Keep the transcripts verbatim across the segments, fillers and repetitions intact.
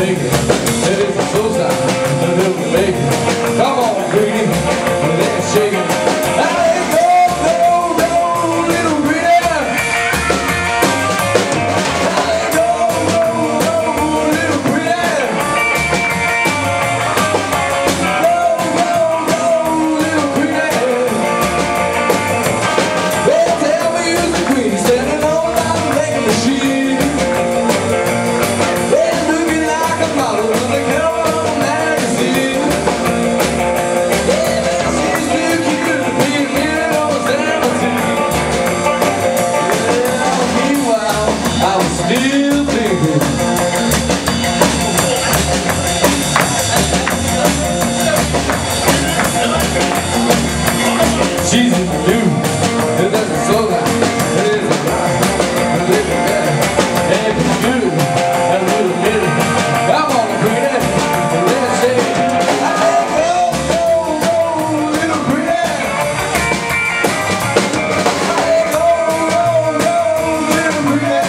bacon. It is a soul sign, a little bacon. Come on, Queenie, let's shake it. Hey, go, go, go, little Queenie. Hey, go, go, go, little Queenie. Go, go, go, little Queenie. They tell me you're the Queenie, standing on that making machine. Still thinking. She's a dude, it doesn't slow down, it is a lie, a little bit, and it's good, a little bit. Come on, Queenie, let's say, hey, go, go, go, little Queenie. Hey, go, go, go, little Queenie.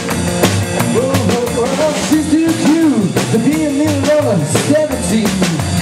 Be a little lover, seventeen.